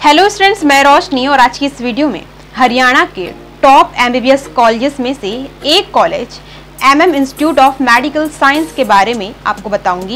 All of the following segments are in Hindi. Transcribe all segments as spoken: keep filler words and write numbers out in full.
हेलो स्टूडेंट्स, मैं रोशनी और आज की इस वीडियो में हरियाणा के टॉप एमबीबीएस कॉलेजेस में से एक college MM institute of medical science के बारे में आपको बताऊंगी।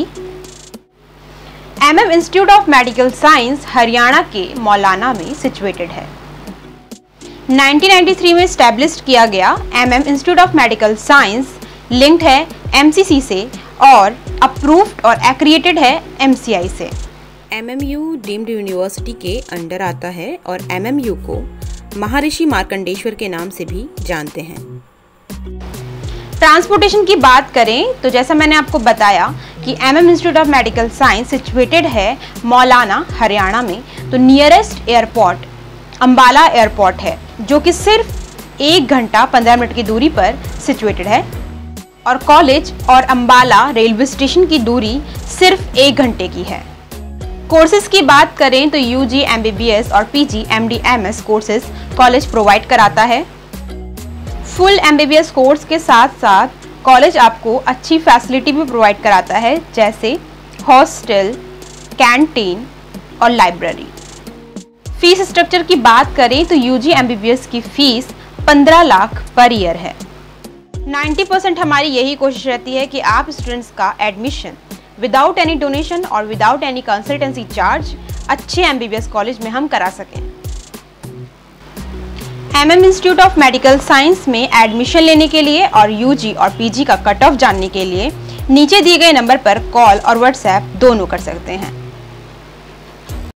MM institute of medical science Haryana के मौलाना में सिचुएटेड है। नाइनटीन नाइंटी थ्री में स्टैब्लिश किया गया MM institute of medical science linked है एमसीसी से और अप्रूव्ड और एक्रिएटेड है एमसीआई से। एमएमयू डीम्ड यूनिवर्सिटी के अंडर आता है और एमएमयू को महर्षि मार्कंडेश्वर के नाम से भी जानते हैं। ट्रांसपोर्टेशन की बात करें तो जैसा मैंने आपको बताया कि MM institute of medical science situated है मौलाना हरियाणा में, तो नियरेस्ट एयरपोर्ट अंबाला एयरपोर्ट है जो कि सिर्फ एक घंटा पंद्रह मिनट की दूरी पर सिचुएटेड है और कॉलेज और अंबाला रेलवे स्टेशन की दूरी सिर्फ एक घंटे की है। कोर्सेज की बात करें तो यूजी एमबीबीएस और PG MD MS courses college provide कराता है। फुल एमबीबीएस कोर्स के साथ साथ कॉलेज आपको अच्छी फैसिलिटी भी प्रोवाइड कराता है, जैसे हॉस्टल, कैंटीन और लाइब्रेरी। फीस स्ट्रक्चर की बात करें तो यूजी एमबीबीएस की फीस पंद्रह लाख पर ईयर है। नब्बे परसेंट हमारी यही कोशिश रहती है कि आप स्टूडेंट्स का एडमिशन विदाउट एनी डोनेशन और विदाउट एनी कंसल्टेंसी चार्ज अच्छे एमबीबीएस कॉलेज में हम करा सकें। MM institute of medical science में एडमिशन लेने के लिए और यूजी और पीजी का कट ऑफ जानने के लिए नीचे दिए गए नंबर पर कॉल और व्हाट्सएप दोनों कर सकते हैं।